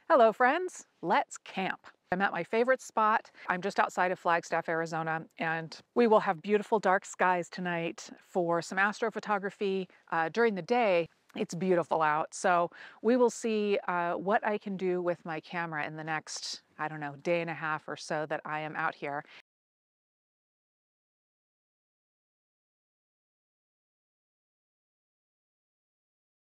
Hello friends, let's camp. I'm at my favorite spot. I'm just outside of Flagstaff, Arizona, and we will have beautiful dark skies tonight for some astrophotography during the day. It's beautiful out, so we will see what I can do with my camera in the next, I don't know, day and a half or so that I am out here.